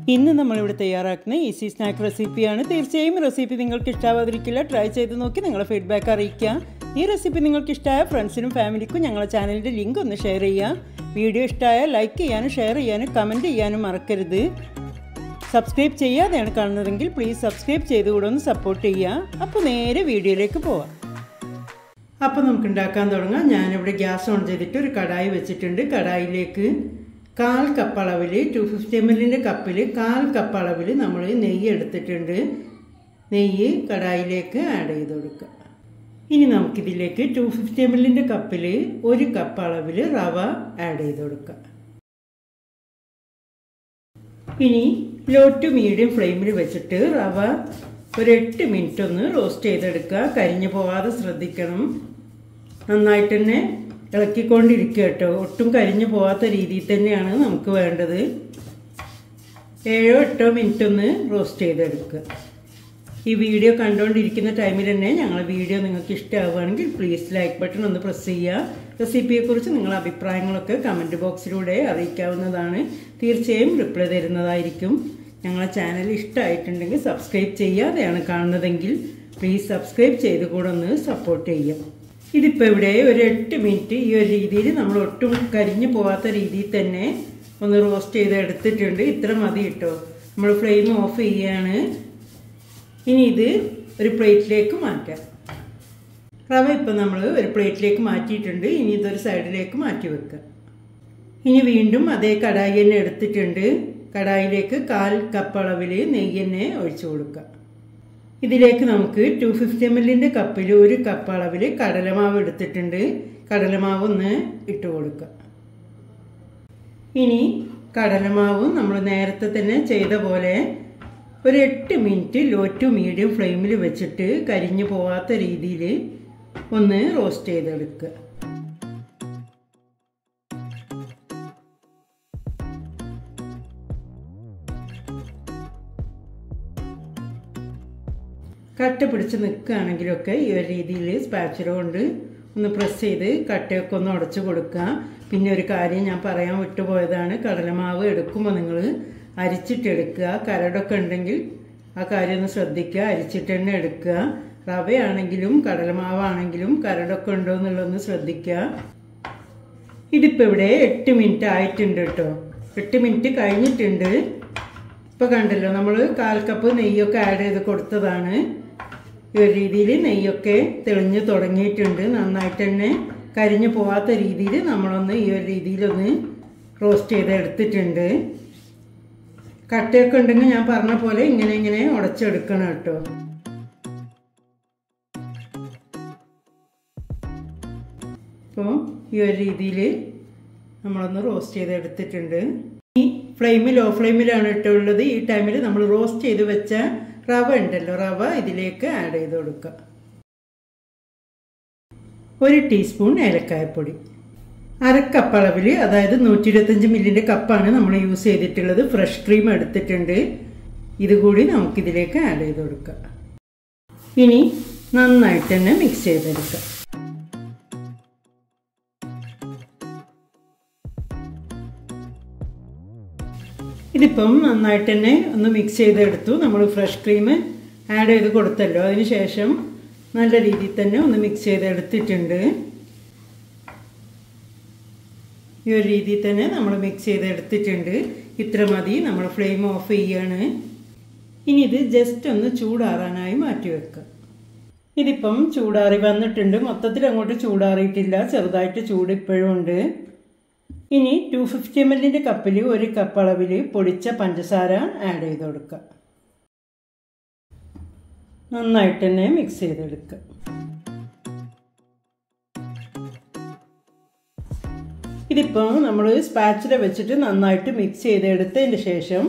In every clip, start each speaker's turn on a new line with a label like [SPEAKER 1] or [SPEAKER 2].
[SPEAKER 1] ഇന്ന് നമ്മളിവിടെ തയ്യാറാക്കുന്ന ഈസി സ്നാക്ക് റെസിപ്പിയാണ്. തീർച്ചയായും റെസിപ്പി നിങ്ങൾക്ക് ഇഷ്ടമാവാതിരിക്കില്ല. ട്രൈ ചെയ്ത് നോക്കി നിങ്ങളുടെ ഫീഡ്ബാക്ക് അറിയിക്കുക. ഈ റെസിപ്പി നിങ്ങൾക്ക് ഇഷ്ടമായ ഫ്രണ്ട്സിനും ഫാമിലിക്കും ഞങ്ങളുടെ ചാനലിൻ്റെ ലിങ്ക് ഒന്ന് ഷെയർ ചെയ്യുക. വീഡിയോ ഇഷ്ടമായാൽ ലൈക്ക് ചെയ്യാനും ഷെയർ ചെയ്യാനും കമൻറ്റ് ചെയ്യാനും മറക്കരുത്. സബ്സ്ക്രൈബ് ചെയ്യാതെയാണ് കാണുന്നതെങ്കിൽ പ്ലീസ് സബ്സ്ക്രൈബ് ചെയ്തുകൂടെ ഒന്ന് സപ്പോർട്ട് ചെയ്യുക. അപ്പോൾ നേരെ വീഡിയോയിലേക്ക് പോവാം. അപ്പോൾ നമുക്ക് ഉണ്ടാക്കാൻ തുടങ്ങാം. ഞാനിവിടെ ഗ്യാസ് ഓൺ ചെയ്തിട്ട് ഒരു കടായി വെച്ചിട്ടുണ്ട്. കടായിലേക്ക് 1/4 കപ്പ് അളവിൽ 250 ml കപ്പിൽ 1/4 കപ്പ് അളവിൽ നമ്മൾ നെയ്യ് എടുത്തിട്ടുണ്ട്. നെയ്യ് കടായിലേക്ക് ആഡ് ചെയ്ത് കൊടുക്കുക. ഇനി നമുക്കിതിലേക്ക് 250 ml കപ്പിൽ 1 കപ്പ് അളവിൽ റവ ആഡ് ചെയ്ത് കൊടുക്കുക. ഇനി ലോ ടു മീഡിയം ഫ്ലെയിമിൽ വെച്ചിട്ട് റവ ഒരു 8 മിനിറ്റ് ഒന്ന് റോസ്റ്റ് ചെയ്തെടുക്കുക. കരിഞ്ഞു പോവാതെ ശ്രദ്ധിക്കണം. നന്നായിട്ട് തന്നെ ഇളക്കിക്കൊണ്ടിരിക്കുക കേട്ടോ. ഒട്ടും കരിഞ്ഞു പോവാത്ത രീതിയിൽ തന്നെയാണ് നമുക്ക് വേണ്ടത്. 7-8 മിനിറ്റ് ഒന്ന് റോസ്റ്റ് ചെയ്തെടുക്കുക. ഈ വീഡിയോ കണ്ടുകൊണ്ടിരിക്കുന്ന ടൈമിൽ തന്നെ ഞങ്ങളുടെ വീഡിയോ നിങ്ങൾക്ക് ഇഷ്ടമാവുകയാണെങ്കിൽ പ്ലീസ് ലൈക്ക് ബട്ടൺ ഒന്ന് പ്രസ് ചെയ്യുക. റെസിപ്പിയെക്കുറിച്ച് നിങ്ങളുടെ അഭിപ്രായങ്ങളൊക്കെ കമൻറ്റ് ബോക്സിലൂടെ അറിയിക്കാവുന്നതാണ്. തീർച്ചയായും റിപ്ലൈ തരുന്നതായിരിക്കും. ഞങ്ങളുടെ ചാനൽ ഇഷ്ടമായിട്ടുണ്ടെങ്കിൽ സബ്സ്ക്രൈബ് ചെയ്യാതെയാണ് കാണുന്നതെങ്കിൽ പ്ലീസ് സബ്സ്ക്രൈബ് ചെയ്ത് കൂടെ ഒന്ന് സപ്പോർട്ട് ചെയ്യാം. ഇതിപ്പോൾ ഇവിടെ ഒരു 8 മിനിറ്റ് ഈ ഒരു രീതിയിൽ നമ്മൾ ഒട്ടും കരിഞ്ഞു പോവാത്ത രീതിയിൽ തന്നെ ഒന്ന് റോസ്റ്റ് ചെയ്ത് എടുത്തിട്ടുണ്ട്. ഇത്ര മതി കേട്ടോ. നമ്മൾ ഫ്ലെയിം ഓഫ് ചെയ്യുകയാണ്. ഇനി ഇത് ഒരു പ്ലേറ്റിലേക്ക് മാറ്റാം. റവ ഇപ്പം നമ്മൾ ഒരു പ്ലേറ്റിലേക്ക് മാറ്റിയിട്ടുണ്ട്. ഇനി ഇതൊരു സൈഡിലേക്ക് മാറ്റി വെക്കുക. ഇനി വീണ്ടും അതേ കടായി തന്നെ എടുത്തിട്ടുണ്ട്. കടായിലേക്ക് 1/4 കപ്പ് അളവിൽ നെയ്യ് തന്നെ ഒഴിച്ചു കൊടുക്കുക. ഇതിലേക്ക് നമുക്ക് 250 ml കപ്പിൽ 1 കപ്പ് അളവിൽ കടലമാവ് എടുത്തിട്ടുണ്ട്. കടലമാവ് ഒന്ന് ഇട്ട് കൊടുക്കുക. ഇനി കടലമാവ് നമ്മൾ നേരത്തെ തന്നെ ചെയ്ത പോലെ ഒരു 8 മിനിറ്റ് ലോ ടു മീഡിയം ഫ്ലെയിമിൽ വെച്ചിട്ട് കരിഞ്ഞു പോവാത്ത രീതിയിൽ ഒന്ന് റോസ്റ്റ് ചെയ്തെടുക്കുക. കട്ട പിടിച്ച് നിൽക്കുകയാണെങ്കിലൊക്കെ ഈ ഒരു രീതിയിൽ സ്പാച്ചുല കൊണ്ട് ഒന്ന് പ്രസ് ചെയ്ത് കട്ടയൊക്കെ ഒന്ന് ഉടച്ചു കൊടുക്കുക. പിന്നെ ഒരു കാര്യം ഞാൻ പറയാൻ വിട്ടുപോയതാണ്. കടലമാവ് എടുക്കുമ്പോൾ നിങ്ങൾ അരിച്ചിട്ടെടുക്കുക. കരടൊക്കെ ഉണ്ടെങ്കിൽ ആ കാര്യം ഒന്ന് ശ്രദ്ധിക്കുക. അരിച്ചിട്ട് തന്നെ എടുക്കുക. റവയാണെങ്കിലും കടലമാവാണെങ്കിലും കരടൊക്കെ ഉണ്ടോ എന്നുള്ളതൊന്ന് ശ്രദ്ധിക്കുക. ഇതിപ്പോൾ ഇവിടെ 8 മിനിറ്റ് ആയിട്ടുണ്ട് കേട്ടോ. 8 മിനിറ്റ് കഴിഞ്ഞിട്ടുണ്ട്. ഇപ്പോൾ കണ്ടല്ലോ, നമ്മൾ 1/4 കപ്പ് നെയ്യൊക്കെ ആഡ് ചെയ്ത് കൊടുത്തതാണ്. ഈ ഒരു രീതിയിൽ നെയ്യൊക്കെ തെളിഞ്ഞ് തുടങ്ങിയിട്ടുണ്ട്. നന്നായിട്ട് തന്നെ കരിഞ്ഞു പോവാത്ത രീതിയിൽ നമ്മളൊന്ന് ഈ ഒരു രീതിയിലൊന്ന് റോസ്റ്റ് ചെയ്ത് എടുത്തിട്ടുണ്ട്. കട്ടയൊക്കെ ഉണ്ടെങ്കിൽ ഞാൻ പറഞ്ഞ പോലെ ഇങ്ങനെ ഉടച്ചെടുക്കണം കേട്ടോ. അപ്പോൾ ഈ ഒരു രീതിയിൽ നമ്മളൊന്ന് റോസ്റ്റ് ചെയ്ത് എടുത്തിട്ടുണ്ട്. ഈ ലോ ഫ്ലെയിമിലാണ് ഇട്ടുള്ളത്. ഈ ടൈമിൽ നമ്മൾ റോസ്റ്റ് ചെയ്ത് വെച്ച റവ ഉണ്ടല്ലോ, റവ ഇതിലേക്ക് ആഡ് ചെയ്ത് കൊടുക്കുക. 1 ടീസ്പൂൺ ഏലക്കായപ്പൊടി, 1/2 കപ്പ് അളവിൽ, അതായത് 125 ml കപ്പാണ് നമ്മൾ യൂസ് ചെയ്തിട്ടുള്ളത്. ഫ്രഷ് ക്രീം എടുത്തിട്ടുണ്ട്. ഇതുകൂടി നമുക്കിതിലേക്ക് ആഡ് ചെയ്ത് കൊടുക്കുക. ഇനി നന്നായിട്ട് തന്നെ മിക്സ് ചെയ്തെടുക്കുക. ഇതിപ്പം നന്നായിട്ട് തന്നെ ഒന്ന് മിക്സ് ചെയ്തെടുത്തു. നമ്മൾ ഫ്രഷ് ക്രീം ആഡ് ചെയ്ത് കൊടുത്തല്ലോ, അതിന് ശേഷം നല്ല രീതിയിൽ തന്നെ ഒന്ന് മിക്സ് ചെയ്തെടുത്തിട്ടുണ്ട്. ഈ ഒരു രീതിയിൽ തന്നെ നമ്മൾ മിക്സ് ചെയ്തെടുത്തിട്ടുണ്ട്. ഇത്ര മതി. നമ്മൾ ഫ്ലെയിം ഓഫ് ചെയ്യുകയാണ്. ഇനി ഇത് ജസ്റ്റ് ഒന്ന് ചൂടാറാനായി മാറ്റി വെക്കുക. ഇതിപ്പം ചൂടാറി വന്നിട്ടുണ്ട്. മൊത്തത്തിൽ അങ്ങോട്ട് ചൂടാറിയിട്ടില്ല, ചെറുതായിട്ട് ചൂട് ഇപ്പോഴും ഉണ്ട്. ഇനി 250 ml കപ്പിൽ 1 കപ്പ് അളവിൽ പൊടിച്ച പഞ്ചസാര ആഡ് ചെയ്ത് കൊടുക്കുക. നന്നായിട്ട് തന്നെ മിക്സ് ചെയ്തെടുക്കുക. ഇതിപ്പോൾ നമ്മൾ സ്പാച്ചുല വെച്ചിട്ട് നന്നായിട്ട് മിക്സ് ചെയ്തെടുത്തതിന് ശേഷം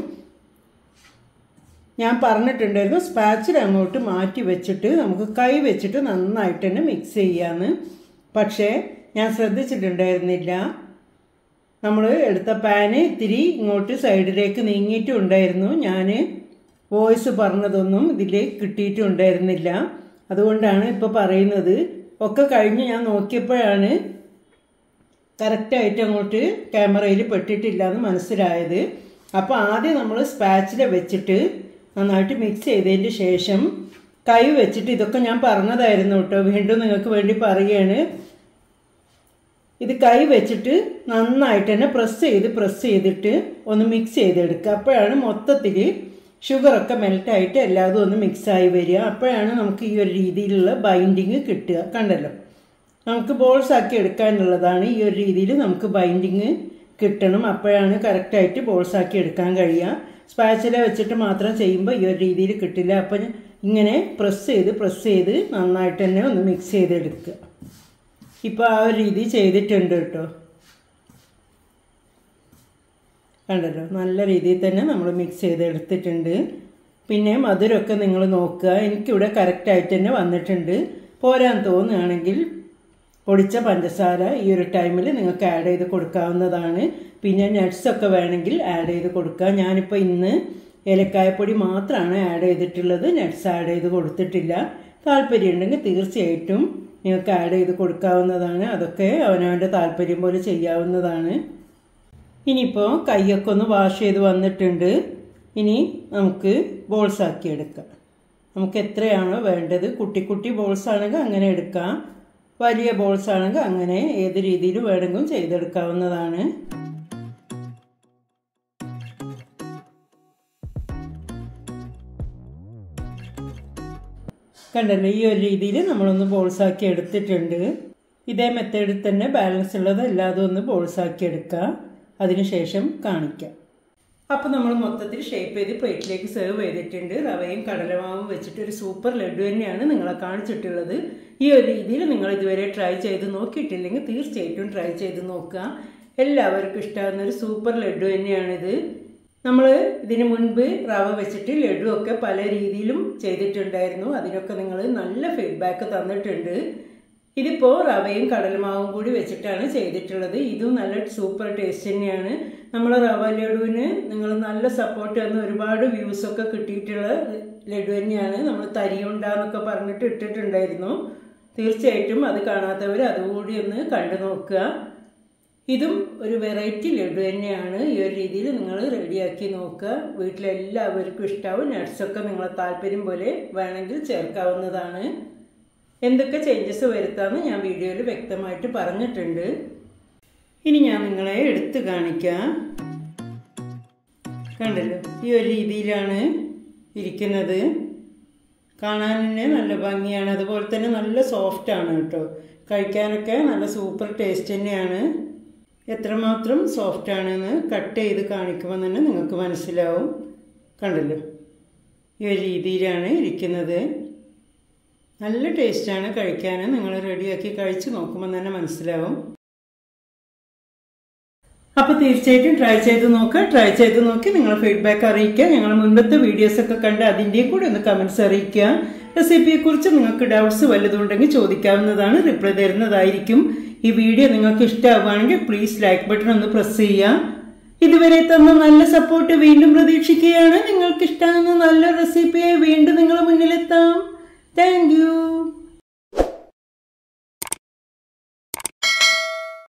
[SPEAKER 1] ഞാൻ പറഞ്ഞിട്ടുണ്ടായിരുന്നു സ്പാച്ചുല അങ്ങോട്ട് മാറ്റി വെച്ചിട്ട് നമുക്ക് കൈ വെച്ചിട്ട് നന്നായിട്ട് തന്നെ മിക്സ് ചെയ്യാമെന്ന്. പക്ഷേ ഞാൻ ശ്രദ്ധിച്ചിട്ടുണ്ടായിരുന്നില്ല. നമ്മൾ എടുത്ത പാന് ഇത്തിരി ഇങ്ങോട്ട് സൈഡിലേക്ക് നീങ്ങിയിട്ടുണ്ടായിരുന്നു. ഞാൻ വോയിസ് പറഞ്ഞതൊന്നും ഇതിൽ കിട്ടിയിട്ടുണ്ടായിരുന്നില്ല. അതുകൊണ്ടാണ് ഇപ്പോൾ പറയുന്നത്. ഒക്കെ കഴിഞ്ഞ് ഞാൻ നോക്കിയപ്പോഴാണ് കറക്റ്റായിട്ട് അങ്ങോട്ട് ക്യാമറയിൽ പെട്ടിട്ടില്ല എന്ന് മനസ്സിലായത്. അപ്പോൾ ആദ്യം നമ്മൾ സ്പാച്ചില വെച്ചിട്ട് നന്നായിട്ട് മിക്സ് ചെയ്തതിന് ശേഷം കൈ വെച്ചിട്ട്, ഇതൊക്കെ ഞാൻ പറഞ്ഞതായിരുന്നു കേട്ടോ, വീണ്ടും നിങ്ങൾക്ക് വേണ്ടി പറയുകയാണ്. ഇത് കൈ വെച്ചിട്ട് നന്നായിട്ട് തന്നെ പ്രസ് ചെയ്തിട്ട് ഒന്ന് മിക്സ് ചെയ്തെടുക്കുക. അപ്പോഴാണ് മൊത്തത്തിൽ ഷുഗറൊക്കെ മെൽറ്റായിട്ട് എല്ലാതും ഒന്ന് മിക്സായി വരിക. അപ്പോഴാണ് നമുക്ക് ഈ ഒരു രീതിയിലുള്ള ബൈൻഡിങ് കിട്ടുക. കണ്ടല്ലോ, നമുക്ക് ബോൾസ് ആക്കി എടുക്കാനുള്ളതാണ്. ഈ ഒരു രീതിയിൽ നമുക്ക് ബൈൻഡിങ് കിട്ടണം. അപ്പോഴാണ് കറക്റ്റായിട്ട് ബോൾസ് ആക്കി എടുക്കാൻ കഴിയുക. സ്പാച്ചില വെച്ചിട്ട് മാത്രം ചെയ്യുമ്പോൾ ഈ ഒരു രീതിയിൽ കിട്ടില്ല. അപ്പം ഇങ്ങനെ പ്രസ് ചെയ്ത് നന്നായിട്ട് തന്നെ ഒന്ന് മിക്സ് ചെയ്തെടുക്കുക. ഇപ്പോൾ ആ ഒരു രീതി ചെയ്തിട്ടുണ്ട് കേട്ടോ. കണ്ടല്ലോ, നല്ല രീതിയിൽ തന്നെ നമ്മൾ മിക്സ് ചെയ്തെടുത്തിട്ടുണ്ട്. പിന്നെ മധുരമൊക്കെ നിങ്ങൾ നോക്കുക. എനിക്കിവിടെ കറക്റ്റായിട്ട് തന്നെ വന്നിട്ടുണ്ട്. പോരാൻ തോന്നുകയാണെങ്കിൽ പൊടിച്ച പഞ്ചസാര ഈ ഒരു ടൈമിൽ നിങ്ങൾക്ക് ആഡ് ചെയ്ത് കൊടുക്കാവുന്നതാണ്. പിന്നെ നട്ട്സൊക്കെ വേണമെങ്കിൽ ആഡ് ചെയ്ത് കൊടുക്കുക. ഞാനിപ്പോൾ ഇന്ന് ഏലക്കായപ്പൊടി മാത്രമാണ് ആഡ് ചെയ്തിട്ടുള്ളത്. നട്ട്സ് ആഡ് ചെയ്ത് കൊടുത്തിട്ടില്ല. താല്പര്യം ഉണ്ടെങ്കിൽ തീർച്ചയായിട്ടും നിങ്ങൾക്ക് ആഡ് ചെയ്ത് കൊടുക്കാവുന്നതാണ്. അതൊക്കെ അവനവൻ്റെ താല്പര്യം പോലെ ചെയ്യാവുന്നതാണ്. ഇനിയിപ്പോൾ കൈയൊക്കെ ഒന്ന് വാഷ് ചെയ്ത് വന്നിട്ടുണ്ട്. ഇനി നമുക്ക് ബോൾസ് ആക്കി എടുക്കാം. നമുക്ക് എത്രയാണോ വേണ്ടത്, കുട്ടി ബോൾസ് ആണെങ്കിൽ അങ്ങനെ എടുക്കാം, വലിയ ബോൾസ് ആണെങ്കിൽ അങ്ങനെ ഏത് രീതിയിൽ വേണമെങ്കിലും ചെയ്തെടുക്കാവുന്നതാണ്. കണ്ടല്ലോ, ഈ ഒരു രീതിയിൽ നമ്മളൊന്ന് ബോൾസാക്കി എടുത്തിട്ടുണ്ട്. ഇതേ മെത്തേഡിൽ തന്നെ ബാലൻസ് ഉള്ളത് എല്ലാതും ഒന്ന് ബോൾസാക്കി എടുക്കുക. അതിനുശേഷം കാണിക്കാം. അപ്പോൾ നമ്മൾ മൊത്തത്തിൽ ഷേപ്പ് ചെയ്ത് പ്ലേറ്റിലേക്ക് സെർവ് ചെയ്തിട്ടുണ്ട്. റവയും കടലമാവും വെച്ചിട്ട് ഒരു സൂപ്പർ ലഡു തന്നെയാണ് നിങ്ങളെ കാണിച്ചിട്ടുള്ളത്. ഈ ഒരു രീതിയിൽ നിങ്ങൾ ഇതുവരെ ട്രൈ ചെയ്ത് നോക്കിയിട്ടില്ലെങ്കിൽ തീർച്ചയായിട്ടും ട്രൈ ചെയ്ത് നോക്കുക. എല്ലാവർക്കും ഇഷ്ടമാകുന്ന ഒരു സൂപ്പർ ലഡു തന്നെയാണിത്. നമ്മൾ ഇതിന് മുൻപ് റവ വെച്ചിട്ട് ലഡു ഒക്കെ പല രീതിയിലും ചെയ്തിട്ടുണ്ടായിരുന്നു. അതിനൊക്കെ നിങ്ങൾ നല്ല ഫീഡ്ബാക്ക് തന്നിട്ടുണ്ട്. ഇതിപ്പോൾ റവയും കടലമാവും കൂടി വെച്ചിട്ടാണ് ചെയ്തിട്ടുള്ളത്. ഇതും നല്ല സൂപ്പർ ടേസ്റ്റ് തന്നെയാണ്. നമ്മൾ റവ ലഡുവിന് നിങ്ങൾ നല്ല സപ്പോർട്ട് തന്ന ഒരുപാട് വ്യൂസൊക്കെ കിട്ടിയിട്ടുള്ള ലഡു തന്നെയാണ്. നമ്മൾ തരിയുണ്ടാന്നൊക്കെ പറഞ്ഞിട്ട് ഇട്ടിട്ടുണ്ടായിരുന്നു. തീർച്ചയായിട്ടും അത് കാണാത്തവർ അതുകൂടി ഒന്ന് കണ്ടു നോക്കുക. ഇതും ഒരു വെറൈറ്റി ലഡു തന്നെയാണ്. ഈ ഒരു രീതിയിൽ നിങ്ങൾ റെഡിയാക്കി നോക്കുക. വീട്ടിലെല്ലാവർക്കും ഇഷ്ടാവും. നട്ട്സൊക്കെ നിങ്ങളെ താല്പര്യം പോലെ വേണമെങ്കിൽ ചേർക്കാവുന്നതാണ്. എന്തൊക്കെ ചേഞ്ചസ് വരുത്താമെന്ന് ഞാൻ വീഡിയോയിൽ വ്യക്തമായിട്ട് പറഞ്ഞിട്ടുണ്ട്. ഇനി ഞാൻ നിങ്ങളെ എടുത്ത് കാണിക്കാം. കണ്ടല്ലോ, ഈ ഒരു രീതിയിലാണ് ഇരിക്കുന്നത്. കാണാൻ തന്നെ നല്ല ഭംഗിയാണ്. അതുപോലെ തന്നെ നല്ല സോഫ്റ്റാണ് കേട്ടോ. കഴിക്കാനൊക്കെ നല്ല സൂപ്പർ ടേസ്റ്റ് തന്നെയാണ്. എത്രമാത്രം സോഫ്റ്റാണെന്ന് കട്ട് ചെയ്ത് കാണിക്കുമ്പോൾ തന്നെ നിങ്ങൾക്ക് മനസ്സിലാവും. കണ്ടല്ലോ, ഈ ഒരു രീതിയിലാണ് ഇരിക്കുന്നത്. നല്ല ടേസ്റ്റാണ് കഴിക്കാൻ. നിങ്ങൾ റെഡിയാക്കി കഴിച്ച് നോക്കുമ്പോൾ തന്നെ മനസ്സിലാവും. അപ്പോൾ തീർച്ചയായിട്ടും ട്രൈ ചെയ്ത് നോക്കുക. ട്രൈ ചെയ്ത് നോക്കി നിങ്ങളുടെ ഫീഡ്ബാക്ക് അറിയിക്കുക. ഞങ്ങൾ മുൻപത്തെ വീഡിയോസൊക്കെ കണ്ട് അതിൻ്റെയും കൂടി ഒന്ന് കമൻറ്റ്സ് അറിയിക്കുക. റെസിപ്പിയെക്കുറിച്ച് നിങ്ങൾക്ക് ഡൗട്ട്സ് വല്ലതുണ്ടെങ്കിൽ ചോദിക്കാവുന്നതാണ്. റിപ്ലൈ തരുന്നതായിരിക്കും. ഈ വീഡിയോ നിങ്ങൾക്ക് ഇഷ്ടമാവുകയാണെങ്കിൽ പ്ലീസ് ലൈക്ക് ബട്ടൺ ഒന്ന് പ്രസ് ചെയ്യുക. ഇതുവരെ തന്ന നല്ല സപ്പോർട്ട് വീണ്ടും പ്രതീക്ഷിക്കുകയാണ്. നിങ്ങൾക്ക് ഇഷ്ടമാകുന്ന നല്ല റെസിപ്പിയായി വീണ്ടും നിങ്ങളുടെ മുന്നിലെത്താം. Thank you.